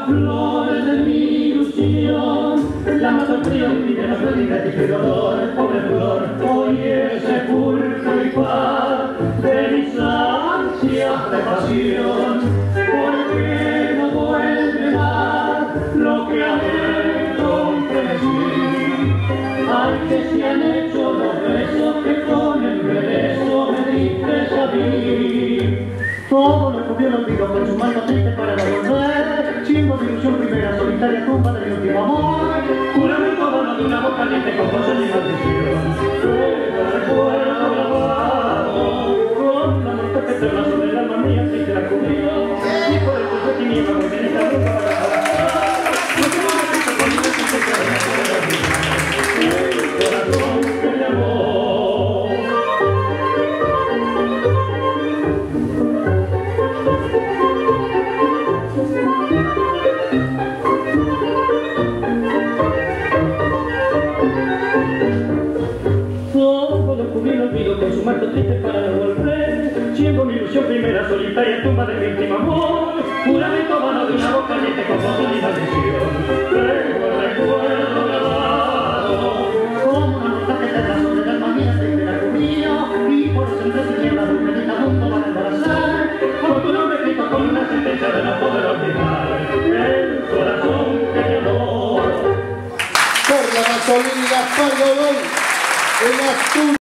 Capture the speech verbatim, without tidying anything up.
flores de mi ilusión, la mata el frío y de la felicidad y el dolor, pobre flor, hoy es sepulcro y paz de mis ansias de pasión, porque no vuelve más lo que amé con frenesí. Ay, que se han hecho los besos que con el regreso me diste a mí. Todo lo que el olvido con su mano triste para no volver, chimbo de ilusión primera, solitaria tumba de mi último amor, juramento bono de una boca caliente con voz y maldición. Luego recuerdo grabado con la muerte eterna sobre el alma mía que se la cubrió, y por eso se tiniebla porque en esta boca para abrazar, no se va a decir con una gente que no puede olvidar el corazón que me amó. Con su manto triste para no volver, siendo mi ilusión primera, solitaria tumba de mi último amor, juramento vano de una boca caliente con voz y maldición. Tengo el recuerdo grabado como una nota que te da sobre el alma mía triste la cubrió, y por eso entre tinieblas un bendito mundo van a embarazar, por tu nombre escrito con una sentencia de no poder olvidar el corazón que me amó. Por la Masolini, Gaspar Godoy, en Asturias.